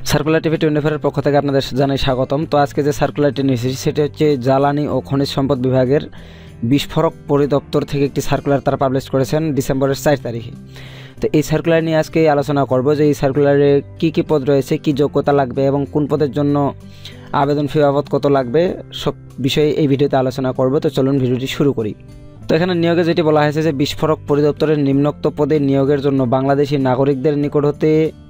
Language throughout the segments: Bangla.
সার্কুলার টিভি 24 এর পক্ষ থেকে আপনাদের জানাই স্বাগতম। তো আজকে যে সার্কুলারটি নিয়েছি সেটি হচ্ছে জ্বালানি ও খনিজ সম্পদ বিভাগের বিস্ফোরক পরিদপ্তর থেকে একটি সার্কুলার তারা পাবলিশ করেছেন ডিসেম্বরের 4 তারিখে। তো এই সার্কুলার নিয়ে আজকে আলোচনা করব যে এই সার্কুলারে কী কী পদ রয়েছে, কী যোগ্যতা লাগবে এবং কোন পদের জন্য আবেদন ফি বাবদ কত লাগবে, সব বিষয়ে এই ভিডিওতে আলোচনা করব। তো চলুন ভিডিওটি শুরু করি। তো এখানে নিয়োগে যেটি বলা হয়েছে যে বিস্ফোরক পরিদপ্তরের নিম্নোক্ত পদে নিয়োগের জন্য বাংলাদেশি নাগরিকদের নিকট হতে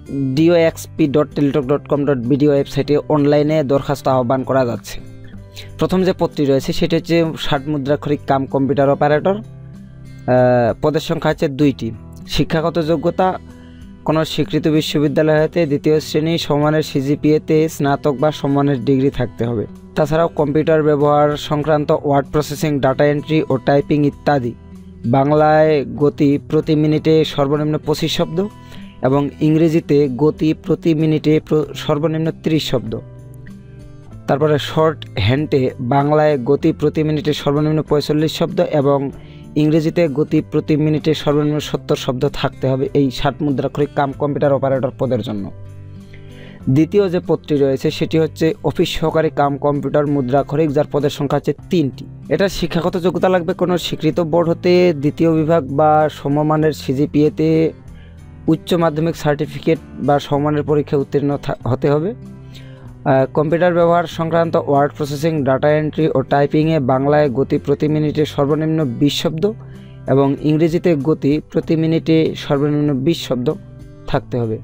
doxp.teletalk.com.bd ওয়েবসাইটে অনলাইনে দরখাস্ত আহ্বান করা যাচ্ছে। প্রথম যে পদটি রয়েছে সেটি হচ্ছে 60 মুদ্রাক্ষরিক কাম কম্পিউটার অপারেটর। পদের সংখ্যা হচ্ছে 2টি। শিক্ষাগত যোগ্যতা কোনো স্বীকৃত বিশ্ববিদ্যালয় হতে দ্বিতীয় শ্রেণী সমানের সিজিপিএতে স্নাতক বা সমানের ডিগ্রি থাকতে হবে। তাছাড়াও কম্পিউটার ব্যবহার সংক্রান্ত ওয়ার্ড প্রসেসিং, ডাটা এন্ট্রি ও টাইপিং ইত্যাদি বাংলায় গতি প্রতি মিনিটে সর্বনিম্ন 25 শব্দ এবং ইংরেজিতে গতি প্রতি মিনিটে সর্বনিম্ন 30 শব্দ। তারপরে শর্ট হ্যান্ডে বাংলায় গতি প্রতি মিনিটে সর্বনিম্ন 45 শব্দ এবং ইংরেজিতে গতি প্রতি মিনিটে সর্বনিম্ন 70 শব্দ থাকতে হবে এই 60 মুদ্রাক্ষরিক কাম কম্পিউটার অপারেটর পদের জন্য। দ্বিতীয় যে পদটি রয়েছে সেটি হচ্ছে অফিস সহকারী কাম কম্পিউটার মুদ্রাক্ষরিক, যার পদের সংখ্যা হচ্ছে 3টি। এটা শিক্ষাগত যোগ্যতা লাগবে কোনো স্বীকৃত বোর্ড হতে দ্বিতীয় বিভাগ বা সমমানের সিজিপিএতে উচ্চ মাধ্যমিক সার্টিফিকেট বা সমমানের পরীক্ষায় উত্তীর্ণ হতে হবে। কম্পিউটার ব্যবহার সংক্রান্ত ওয়ার্ড প্রসেসিং, ডাটা এন্ট্রি ও টাইপিংয়ে বাংলায় গতি প্রতি মিনিটে সর্বনিম্ন 20 শব্দ এবং ইংরেজিতে গতি প্রতি মিনিটে সর্বনিম্ন 20 শব্দ থাকতে হবে।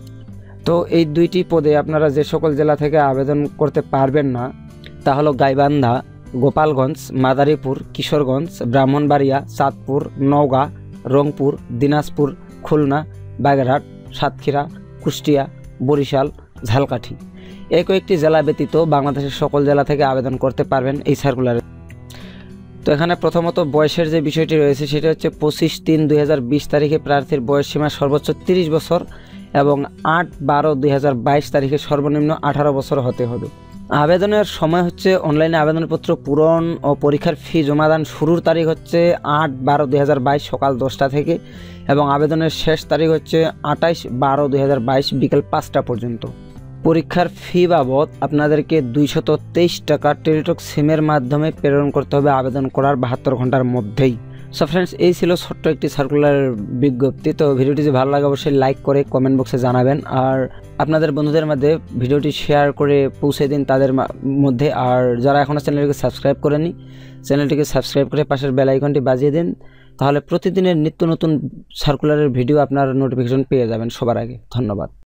তো এই 2টি পদে আপনারা যে সকল জেলা থেকে আবেদন করতে পারবেন না তা হলো গাইবান্ধা, গোপালগঞ্জ, মাদারীপুর, কিশোরগঞ্জ, ব্রাহ্মণবাড়িয়া, চাঁদপুর, নওগাঁ, রংপুর, দিনাজপুর, খুলনা, বাগেরহাট, সাতক্ষীরা, কুষ্টিয়া, বরিশাল, ঝালকাঠি এই কয়েকটি জেলা ব্যতীত বাংলাদেশের সকল জেলা থেকে আবেদন করতে পারবেন এই সার্কুলারে। তো এখানে প্রথমত বয়সের যে বিষয়টি রয়েছে সেটা হচ্ছে 25/3/2020 তারিখে প্রার্থীর বয়সসীমা সর্বোচ্চ 30 বছর এবং 8/12/2022 তারিখে সর্বনিম্ন 18 বছর হতে হবে। আবেদনের সময় হচ্ছে অনলাইনে আবেদনপত্র পূরণ ও পরীক্ষার ফি জমাদান শুরুর তারিখ হচ্ছে 8/12/2022 সকাল 10টা থেকে এবং আবেদনের শেষ তারিখ হচ্ছে 28/12/2022 বিকেল 5টা পর্যন্ত। পরীক্ষার ফি বাবদ আপনাদেরকে 223 টাকা টেলিটক সিমের মাধ্যমে প্রেরণ করতে হবে আবেদন করার 72 ঘন্টার মধ্যেই। সো ফ্রেন্ডস, এই ছিল ছোট্ট একটি সার্কুলার বিজ্ঞপ্তি। তো ভিডিওটি যদি ভালো লাগে অবশ্যই লাইক করে কমেন্ট বক্সে জানাবেন আর আপনাদের বন্ধুদের মধ্যে ভিডিওটি শেয়ার করে পৌঁছে দিন তাদের মধ্যে। আর যারা এখনও চ্যানেলটিকে সাবস্ক্রাইব করেনি চ্যানেলটিকে সাবস্ক্রাইব করে পাশের বেল আইকনটি বাজিয়ে দিন, তাহলে প্রতিদিনের নিত্য নতুন সার্কুলারের ভিডিও আপনার নোটিফিকেশন পেয়ে যাবেন সবার আগে। ধন্যবাদ।